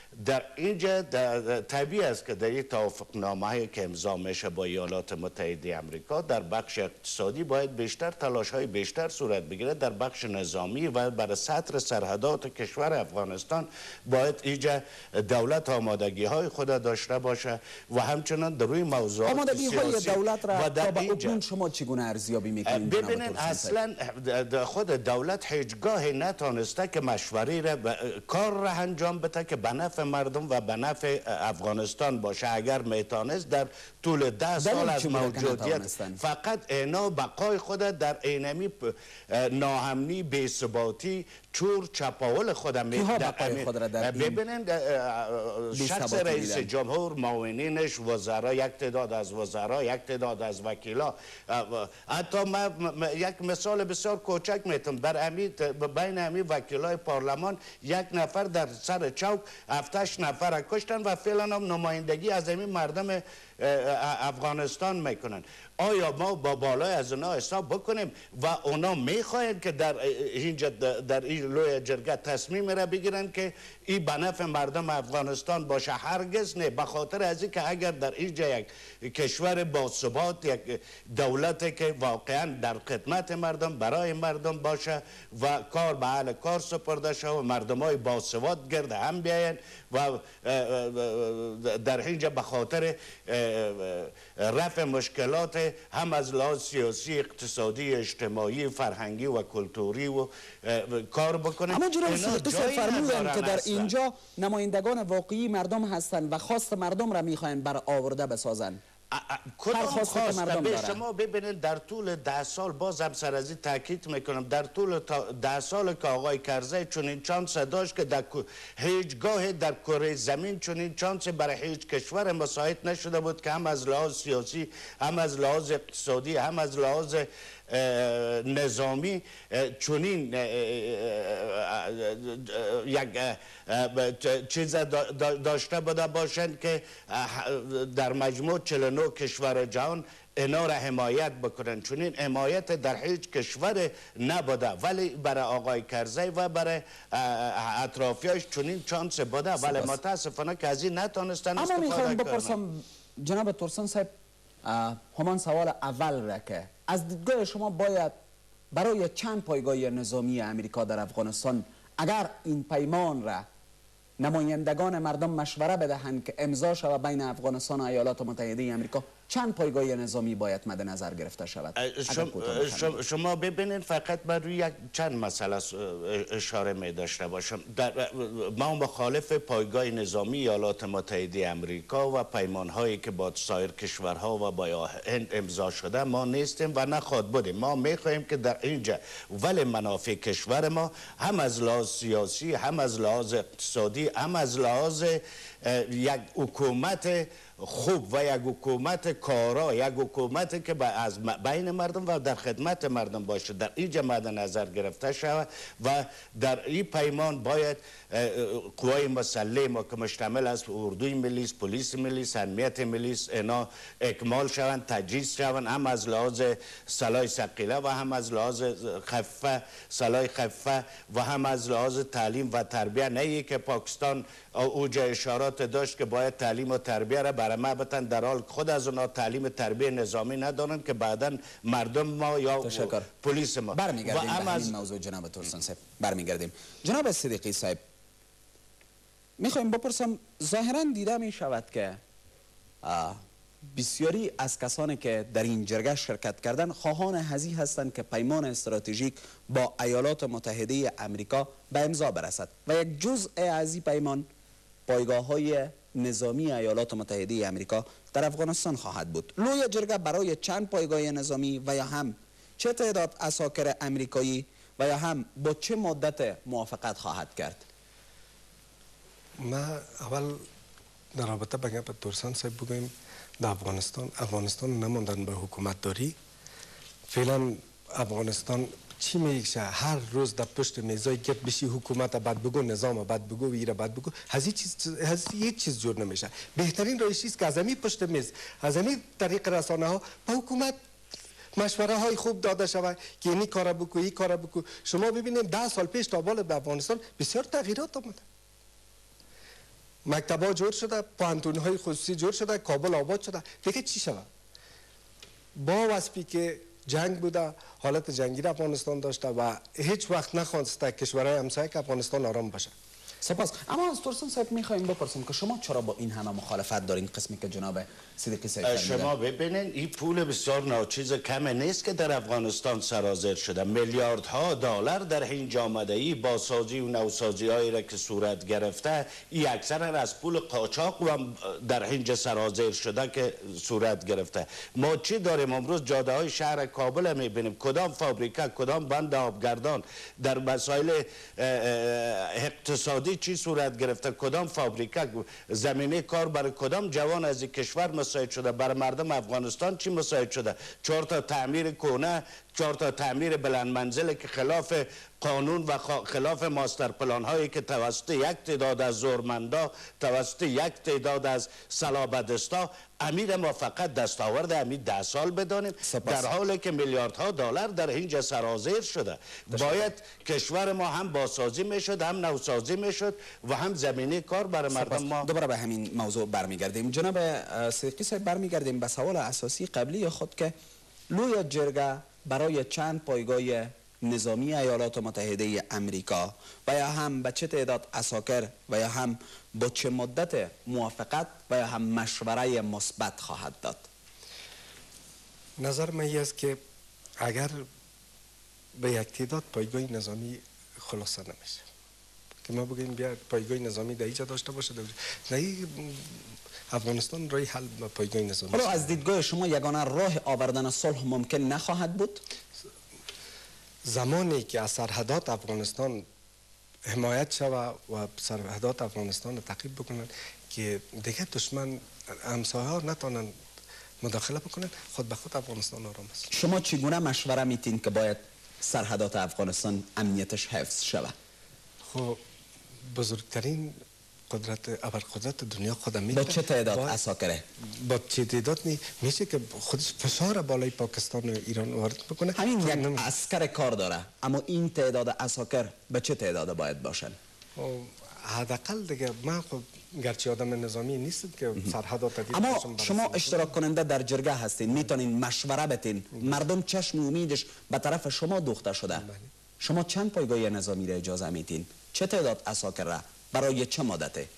در اینجا طبیعی است که در این توافق نامه که امضا میشه با ایالات متحده آمریکا در بخش اقتصادی باید بیشتر تلاش های بیشتر صورت بگیره، در بخش نظامی و برای سطر سرحدات کشور افغانستان باید اینجا دولت آمادگی های خود داشته باشه و همچنان در روی موضوعات آمادگی های دولت را تا به اکنون شما چگونه ارزیابی میکنید؟ ببینید اصلا خود دولت هیچگاه نتانسته که مشوری را کار را انجام بده که به نفع مردم و به نفع افغانستان باشه. اگر میتونست در طول ده سال از موجودیت فقط اینا بقای خود در اینمی ناامنی بی‌ثباتی چور چپاول خودم ببینید شخص رئیس جمهور، معاونینش، وزرا، یک تعداد از وزرا، یک تعداد از وکیلا، حتی من یک مثال بسیار کوچک میتونم در امی بین امی وکیلای پارلمان یک نفر در سر چوک هفتش نفر کشتن و فعلا هم نمایندگی از امی مردم افغانستان میکنن. آیا ما با بالای از اونا حساب بکنیم و اونا میخواهند که در اینجا در این لوی جرگه تصمیم را بگیرن که این به نفع مردم افغانستان باشه؟ هرگز نه. به خاطر از اینکه اگر در اینجا یک کشور باثبات، یک دولتی که واقعا در خدمت مردم برای مردم باشه و کار به اهل کار سپرده شود و مردمای باثبات گرد هم بیاین و در اینجا به خاطر رفع مشکلات هم از لحاظ سیاسی، اقتصادی، اجتماعی، فرهنگی و کلتوری و کار بکنه. اما جناب صدیقی فرمودند که در اینجا نمایندگان واقعی مردم هستند و خواست مردم را میخواهند بر آورده بسازند. کدام خواسته به شما ببینید در طول ده سال، باز هم سر از این تاکید میکنم، در طول ده سال که آقای کرزی چنین چانس داشت که در هیچگاه در کره زمین چنین چانس برای هیچ کشور مساعد نشده بود که هم از لحاظ سیاسی، هم از لحاظ اقتصادی، هم از لحاظ نظامی چنین یک چیز داشته بوده باشند که در مجموع چهل و نه کشور جهان اینا را حمایت بکنن. چنین حمایت در هیچ کشور نبوده، ولی برای آقای کرزی و برای اطرافیاش چنین چانس بوده، ولی متاسفانه که از این نتونستن استفاده کنن. اما میخوایم بپرسم جناب ترسان صاحب همان سوال اول را که از دیدگاه شما باید برای چند پایگاه نظامی امریکا در افغانستان اگر این پیمان را نمایندگان مردم مشوره بدهند که امضا شود بین افغانستان و ایالات متحده آمریکا، چند پایگاه نظامی باید مد نظر گرفته شود؟ شما, شما ببینید فقط من روی یک چند مسئله اشاره می داشته باشم. در ما مخالف پایگاه نظامی ایالات متحده آمریکا و پیمان هایی که با سایر کشورها و با هند امضا شده ما نیستیم و نخواهد بودیم. ما می خواهیم که در اینجا ولی منافع کشور ما هم از لحاظ سیاسی، هم از لحاظ اقتصادی، هم از لحاظ یک حکومت خوب و یک حکومت کارا، یک حکومت که از بین مردم و در خدمت مردم باشه در اینجا مد نظر گرفته شود و در این پیمان باید قوای مسلح ما که مشتمل از اردوی ملی، پلیس ملی، امنیت ملی اینا اکمال شوند، تجهیز شوند، هم از لحاظ سلاح ثقیله و هم از لحاظ خفه سلاح خفه و هم از لحاظ تعلیم و تربیه. نه که پاکستان اوجا اشارات داشت که باید تعلیم و تربیه را برای ما بتن، در حال خود از اونا تعلیم تربیه نظامی ندارن که بعدا مردم ما یا تشکر. پلیس ما. برمیگردیم به همین از... موضوع جناب ترسان صاحب. برمیگردیم جناب صدیقی صاحب، میخوایم بپرسم ظاهرا دیده می شود که بسیاری از کسانی که در این جرگه شرکت کردن خواهان هذی هستند که پیمان استراتژیک با ایالات متحده آمریکا به امضا برسد و یک جزء از این پیمان پایگاه های نظامی ایالات متحده آمریکا در افغانستان خواهد بود. لوی جرگه برای چند پایگاه نظامی و یا هم چه تعداد عساکر امریکایی و یا هم با چه مدت موافقت خواهد کرد؟ ما اول در رابطه بگم به ترسان صاحب بگویم در افغانستان افغانستان نماندن به حکومت داری. فعلا افغانستان چی میگه؟ هر روز در پشت میزای گپ بشی حکومت بعد بگو، نظام بعد بگو، ویره بعد بگو، هزی چیز هزی یک چیز جور نمیشه. بهترین راهش است که از همین پشت میز، از همین طریق رسانه ها به حکومت مشوره های خوب داده شود که اینی کارا بکو، این کارا بکو. شما ببینید ده سال پیش تا بالا به افغانستان بسیار تغییرات آمده. مکتب‌ها جور شده، پانتون‌های خصوصی جور شده، کابل آباد شده. دیگه چی شود؟ با وصفی که جنگ بوده، حالت جنگی در افغانستان داشته و هیچ وقت نخواسته کشورهای همسایه که افغانستان آرام باشه. سپاس. اما از ترسون صاحب میخوایم بپرسیم که شما چرا با این همه مخالفت دارین قسمی که جناب صدیقی صاحب شما ببینید این پول بسیار ناچیز کم نیست که در افغانستان سرازیر شده. میلیاردها دلار در هنج آمده ای بازسازی و نوسازی هایی را که صورت گرفته، این اکثر از پول قاچاق و در هنج سرازیر شده که صورت گرفته. ما چی داریم امروز؟ جاده های شهر کابل میبینیم کدام فابریکه، کدام بند آبگردان در مسائل اقتصادی چی صورت گرفته، کدام فابریکه، زمینه کار برای کدام جوان از این کشور مساعد شده، برای مردم افغانستان چی مساعد شده؟ چهار تا تعمیر کونه، چهار تا تعمیر بلند منزل که خلاف قانون و خلاف ماستر پلان هایی که توسط یک تعداد از زورمندا، توسط یک تعداد از صلابدستا، امیر ما فقط دستاورد امیر ده سال بدانیم، در حالی که میلیاردها دلار در اینجا سرازیر شده. باید کشور ما هم بازسازی میشد، هم نوسازی میشد و هم زمینه کار برای مردم ما. دوباره به همین موضوع برمیگردیم. جناب صدیقی صاحب برمیگردیم به سوال اساسی قبلی خود که لوی جرگه برای چند پایگاه نظامی ایالات متحده امریکا و یا هم به چه تعداد عساکر و یا هم با چه مدت موافقت و یا هم مشوره مثبت خواهد داد؟ نظر من این است که اگر به یک تعداد پایگاه نظامی خلاصه نمیشه که ما بگیم بیا پایگاه نظامی در اینجا داشته باشه، در افغانستان رای حل با پایگاه نظامی. حالا از دیدگاه شما یگانه راه آوردن صلح ممکن نخواهد بود؟ زمانی که از سرحدات افغانستان حمایت شود و سرحدات افغانستان را تعقیب بکنند که دیگه دشمن همسایه ها نتونن مداخله بکنند، خود به خود افغانستان آرام است. شما چگونه مشوره میتین که باید سرحدات افغانستان امنیتش حفظ شود؟ خب بزرگترین قدرت ابرقدرت دنیا خودم میده. با چه تعداد عساکره؟ با چه تعداد نی میشه که خودش فشار بالای پاکستان و ایران وارد بکنه. همین یک نمی... عسکر کار داره، اما این تعداد عساکر به چه تعداد باید باشن؟ حداقل دیگه من خب گرچه آدم نظامی نیستم که سرحدات دید. اما شما اشتراک کننده در جرگه هستین، میتونین مشوره بتین، مردم چشم امیدش به طرف شما دوخته شده. شما چند پایگاه نظامی را اجازه میتین؟ چه تعداد عساکر را؟ برای چه مدته؟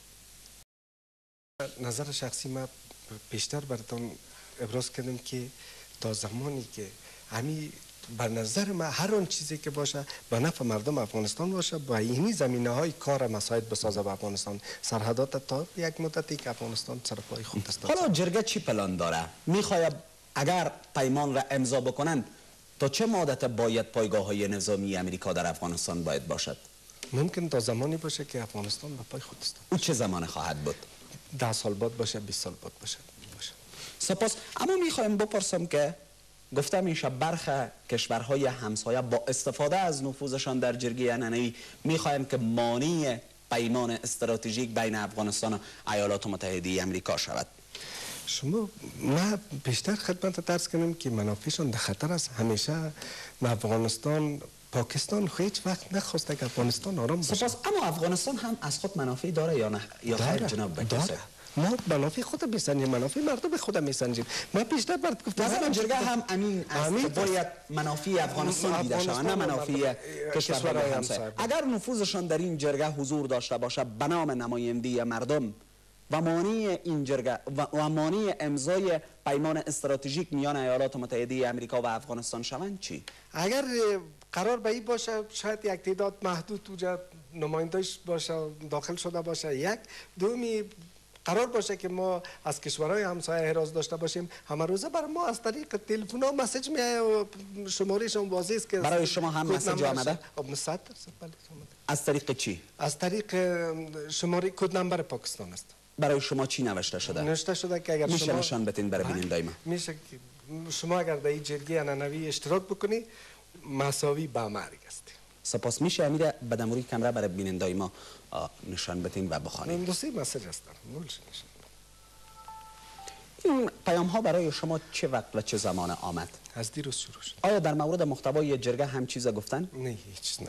نظر شخصی من پیشتر براتون ابراز کردم که تا زمانی که همین بر نظر من هر آن چیزی که باشه به نفع مردم افغانستان باشه، با اینی زمینه های کار مساعد بسازه به افغانستان، سرحدات تا یک مدتی که افغانستان سر پای خود است. حالا جرگه چی پلان داره؟ میخواد اگر پیمان را امضا بکنند تا چه مدت باید پایگاه های نظامی امریکا در افغانستان باید باشد؟ ممکن تا زمانی باشه که افغانستان به پای خود است. او چه زمان خواهد بود؟ ده سال بعد باشه، بیست سال بعد باشه. سپاس. اما میخوایم بپرسم که گفتم میشه برخی کشورهای همسایه با استفاده از نفوذشان در جرگه انانه‌ای میخوایم که مانع پیمان استراتژیک بین افغانستان و ایالات متحده امریکا شود. شما من بیشتر خدمت عرض کنم که منافعشان در خطر است. همیشه افغانستان پاکستان هیچ وقت نخواسته که افغانستان آرام باشه. سپاس. اما افغانستان هم از خود منافع داره یا نه؟ یا خیر جناب بکیسه؟ ما منافع خود میسنجیم، منافع مردم خود میسنجیم. ما بیشتر برات گفتم نظر جرگه هم امین است که باید منافع افغانستان دیده شود، نه منافع کشورهای همسایه. اگر نفوذشان در این جرگه حضور داشته باشه به نام نمایندگی مردم و مانع این جرگه و مانع امضای پیمان استراتژیک میان ایالات متحده امریکا و افغانستان شوند چی؟ اگر قرار به این باشه شاید یک تعداد محدود توجا نمایندهش باشه، داخل شده باشه. یک دومی قرار باشه که ما از کشورهای همسایه احراز داشته باشیم، همه روزه بر ما از طریق تلفن ها مسیج میاد و شمارهشون واضح است که برای شما هم مسیج آمده؟ صد درصد بله. از طریق چی؟ از طریق شماره کد نمبر پاکستان است. برای شما چی نوشته شده؟ نوشته شده که اگر میشه شما نشان بدین برای بیننده ما؟ میشه که شما اگر در این جرگه انانوی اشتراک بکنی مساوی به مرگ است. سپاس. میشه امیر بدموری کمره برای بیننده ما نشان بدین و بخوانید؟ دو سه مسیج هستن. این پیام ها برای شما چه وقت و چه زمان آمد؟ از دیروز شروع شد. آیا در مورد محتوای جرگه هم چیز گفتن؟ نه هیچ نگفتن.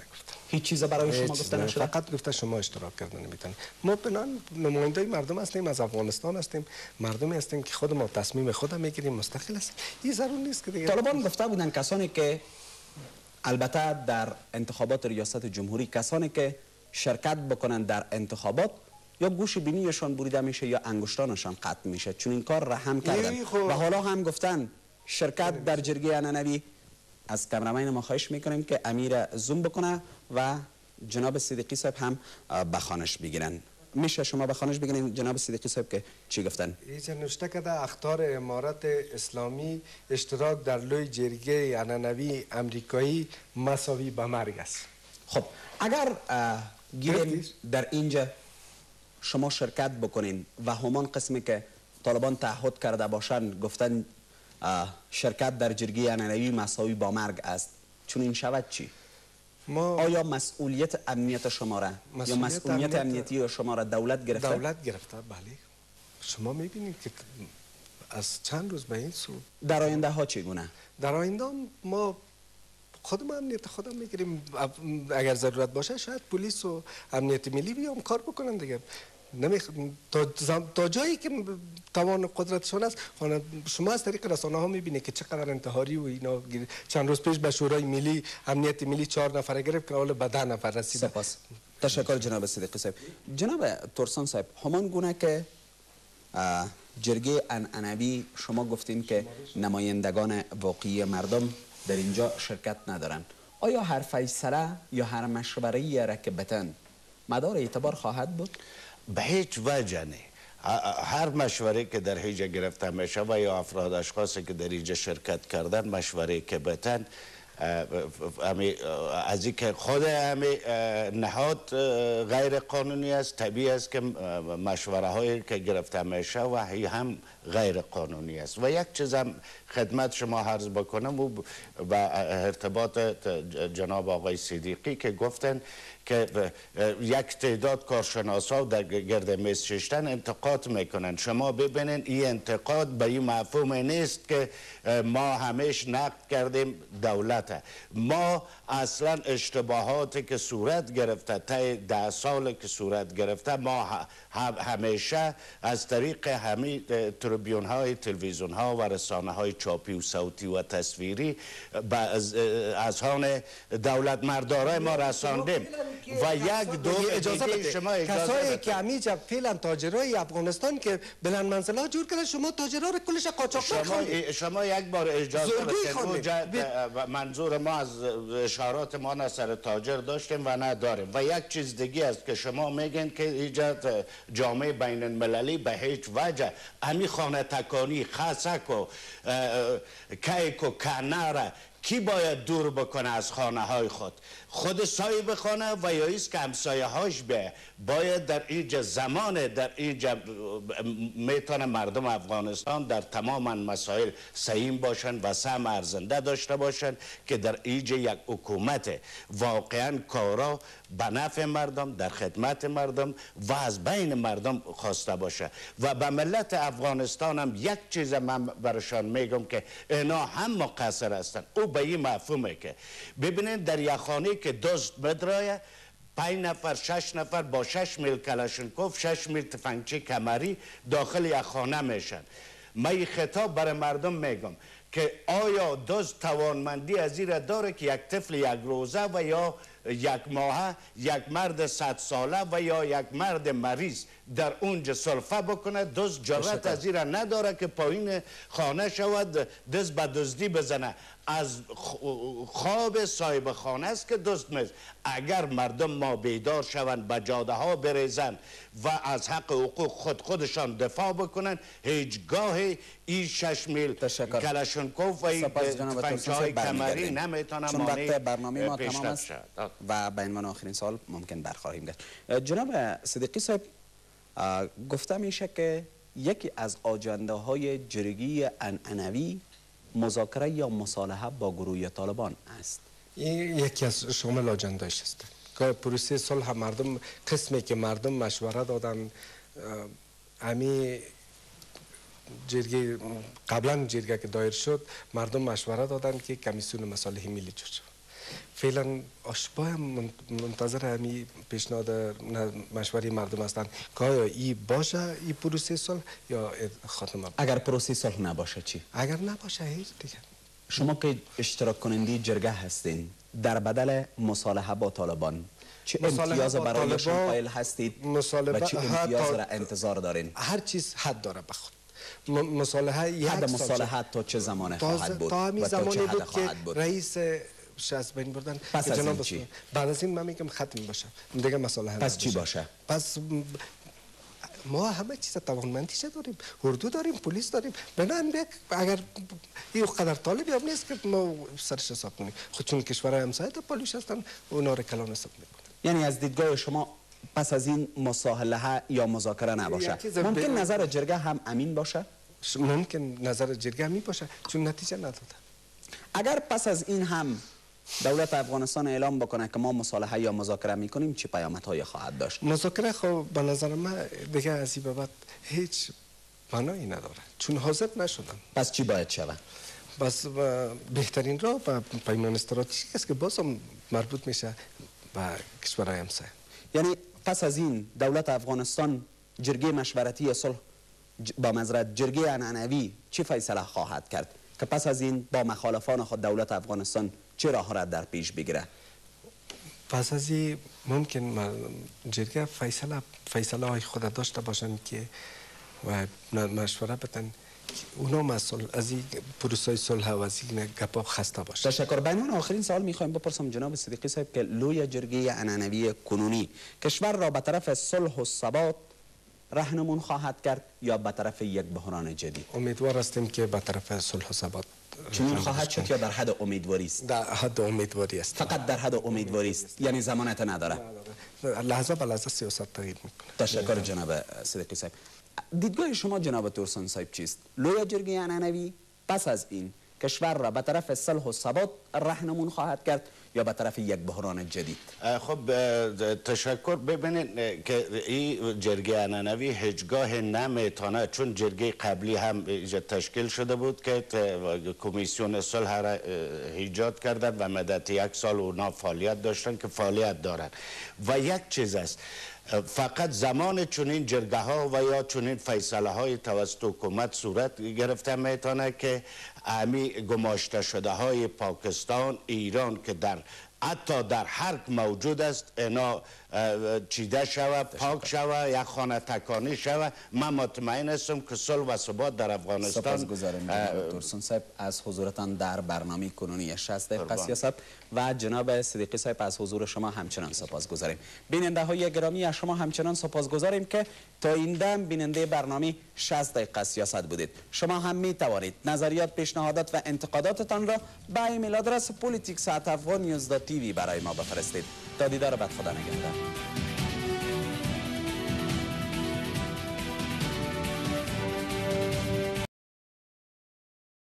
هیچ چیز برای شما گفته نشده؟ فقط گفته شما اشتراک کردن نمیتونید. ما بنان نماینده مردم هستیم، از افغانستان هستیم، مردمی هستیم که خود ما تصمیم خود میگیریم، مستقل هستیم. این ضرور نیست که دیگه طالبان گفته بودن کسانی که البته در انتخابات ریاست جمهوری کسانی که شرکت بکنن در انتخابات یا گوش بینیشان بریده میشه یا انگشتانشان قطع میشه، چون این کار را هم کردن و حالا هم گفتن شرکت در جرگه عنعنوی. از کامرامین ما خواهش میکنیم که امیر زوم بکنه و جناب صدیقی صاحب هم بخوانش بگیرن. میشه شما بخوانش بگیرین جناب صدیقی صاحب که چی گفتن؟ اینجا نوشته کرده اخطار امارت اسلامی اشتراک در لوی جرگه عنعنوی امریکایی مساوی به مرگ است. خب اگر گیریم در اینجا شما شرکت بکنین و همان قسمی که طالبان تعهد کرده باشن گفتن شرکت در جرگه عنعنوی مساوی با مرگ است، چون این شود چی؟ ما آیا مسئولیت امنیت شما را یا مسئولیت امنیتی شما را دولت گرفته؟ دولت گرفته، بله. شما میبینید که از چند روز به این سو در آینده ها چگونه؟ در آینده ما خودم امنیت خودم میگیریم. اگر ضرورت باشه شاید پلیس و امنیت ملی بیام کار بکنن دیگه. نمیخ... تا, تا جایی که توان قدرتشون است. شما از طریق رسانه ها میبینید که چقدر انتحاری و اینا. چند روز پیش به شورای ملی امنیت ملی چهار نفر گرفت که حالا به ده نفر رسیده. سپاس. تشکر جناب صدیقی صاحب. جناب ترسان صاحب، همان گونه که جرگه عنعنوی شما گفتین که نمایندگان واقعی مردم در اینجا شرکت ندارن، آیا هر فیصله یا هر مشوره‌ای را که بتن مدار اعتبار خواهد بود؟ به هیچ وجه نه. هر مشوره که در اینجا گرفته میشه و یا افراد اشخاصی که در اینجا شرکت کردن مشوره که بتن از این که خود همی نهاد غیر قانونی است، طبیعی است که مشوره هایی که گرفته میشه و هم غیر قانونی است. و یک چیز هم خدمت شما عرض بکنم و ارتباط جناب آقای صدیقی که گفتن که یک تعداد کارشناسا در گرد میز ششتن انتقاد میکنن. شما ببینین این انتقاد به این مفهوم نیست که ما همیش نقد کردیم دولت. ما اصلا اشتباهاتی که صورت گرفته تا ده سال که صورت گرفته ما همیشه از طریق همین تریبیون های تلویزیون ها و رسانه های چاپی و صوتی و تصویری از اذهان دولت مردارای ما رساندیم. و یک دو اجازه بده شما کسایی که همیشه فعلا تاجرای افغانستان که بلند منزله جور کرده شما تاجرا رو کلش قاچاق شما شما یک بار اجازه بدید. منظور ما از اشارات ما سر تاجر داشتیم و نداریم. و یک چیز دیگه است که شما میگن که ایجاد جامعه بین المللی به هیچ وجه امی خانه تکانی خسک و کیک و کنره کی باید دور بکنه از خانه های خود؟ خود صاحب خانه و یا ایست که همسایه هاش به باید در اینجا زمان در اینجا میتونه مردم افغانستان در تمام مسائل سعیم باشن و سهم ارزنده داشته باشن که در اینجا یک حکومت واقعا کارا به نفع مردم در خدمت مردم و از بین مردم خواسته باشه. و به ملت افغانستان هم یک چیز من برشان میگم که اینا هم مقصر هستن. او به این مفهومه که ببینید در یک خانه که دزد بدرایه پنج نفر شش نفر با شش میل کلاشنکوف شش میل تفنگچی کمری داخل یک خانه میشن. من این خطاب برای مردم میگم که آیا دزد توانمندی از این داره که یک طفل یک روزه و یا یک ماهه یک مرد صد ساله و یا یک مرد مریض در اونجا سلفه بکنه؟ دزد جرأت از این نداره که پایین خانه شود دست به دزدی بزنه. از خواب صاحب خانه است که دزد میز. اگر مردم ما بیدار شوند به جاده ها بریزن و از حق حقوق خود خودشان دفاع بکنن هیچگاه این شش میل کلاشنکوف و این تفنگچی های کمری نمیتونه مانع برنامه ما تمام است و به عنوان آخرین سال ممکن برخواهیم گشت. جناب صدیقی صاحب، گفته میشه که یکی از آجنده های جرگه عنعنوی مذاکره یا مصالحه با گروه طالبان است. این یکی از شامل آجندهش است که پروسه صلح مردم قسمی که مردم مشوره دادن امی جرگه قبلا جرگه که دایر شد مردم مشوره دادن که کمیسیون مصالح ملی جور شد. فعلا اشباه هم منتظر همی پیشنهاد مشوره مردم هستند که آیا ای باشه ای پروسه صلح یا خاتمه. اگر پروسه صلح نباشه چی؟ اگر نباشه هیچ دیگه. شما که اشتراک کننده جرگه هستین در بدل مصالحه با طالبان چه امتیاز برایشان قائل هستید و چه امتیاز را انتظار دارین؟ هر چیز حد داره به خود. مصالحه یک حد مصالحه تا چه زمان خواهد بود تا همین زمانی بود که بود؟ رئیس از بین بردن پس از این چی؟ بعد از این من میگم ختم باشه دیگه مصالحه پس چی باشه؟ پس ما همه چیز توانمندیش داریم، اردو داریم، پلیس داریم. بنابراین اگر این قدر طالبی هم نیست که ما سرش حساب کنیم. خود چون کشورهای همسایه تا پلیس هستن اونا رو کلان حساب میکنن. یعنی از دیدگاه شما پس از این مصالحه یا مذاکره نباشه ممکن نظر جرگه هم امین باشه؟ ممکن نظر جرگه امین باشه چون نتیجه نداده. اگر پس از این هم دولت افغانستان اعلام بکنه که ما مصالحه یا مذاکره میکنیم چه پیامدهای خواهد داشت؟ مذاکره خب به نظر من دیگه از این بابت هیچ معنایی نداره چون حاضر نشدن. پس چی باید شود؟ بس بهترین راه و پیمان استراتژیک است که باز هم مربوط میشه به کشورهای همسایه. یعنی پس از این دولت افغانستان جرگه مشورتی صلح با معذرت جرگه عنعنوی چه فیصله خواهد کرد که پس از این با مخالفان خود دولت افغانستان چه راه را در پیش بگیره؟ پس از این ممکن جرگه فیصله فیصله های خود داشته باشند که و مشوره بدن اونا مسئول از این پروسه صلح و از این گپا خسته باشه. تشکر. بینان آخرین سوال میخوایم بپرسم جناب صدیقی صاحب که لوی جرگه عنعنوی کنونی کشور را به طرف صلح و ثبات راهنمون خواهد کرد یا به طرف یک بحران جدید؟ امیدوار هستیم که به طرف صلح و ثبات چنین خواهد شد یا در حد امیدواری است؟ در حد امیدواری است. فقط در حد امیدواری است یعنی ضمانت نداره؟ لحظه به لحظه سیاست تغییر میکنه. تشکر جناب صدیقی صاحب. دیدگاه شما جناب تورسون صاحب چیست؟ لوی جرگه عنعنوی پس از این کشور را به طرف صلح و ثبات راهنمون خواهد کرد یا به طرف یک بحران جدید؟ خب تشکر. ببینید که این جرگه عنعنوی هیچگاه نمیتونه چون جرگه قبلی هم تشکیل شده بود که کمیسیون صلح را ایجاد کردند و مدت یک سال اونا فعالیت داشتن که فعالیت دارن و یک چیز است فقط زمان چنین جرگه ها و یا چنین فیصله های توسط حکومت صورت گرفته میتونه که امی گماشته شده های پاکستان ایران که در حتی در حرب موجود است اینا چیده شود پاک شود یک خانه تکانی شود. من مطمئن هستم که صلح و ثبات در افغانستان. سپاسگزارم جناب تورسون صاحب از حضورتان در برنامه کنونی شصت دقیقه سیاست و جناب صدیقی صاحب از حضور شما همچنان سپاسگزاریم. بیننده های گرامی از شما همچنان سپاسگزاریم که تا این دم بیننده برنامه شصت دقیقه سیاست بودید. شما هم می توانید نظریات، پیشنهادات و انتقاداتتان را به ایمیل آدرس پلیتیکس ات افغان نیوز دات تی وی برای ما بفرستید. تا دیدار بعد، خدا نگهدار.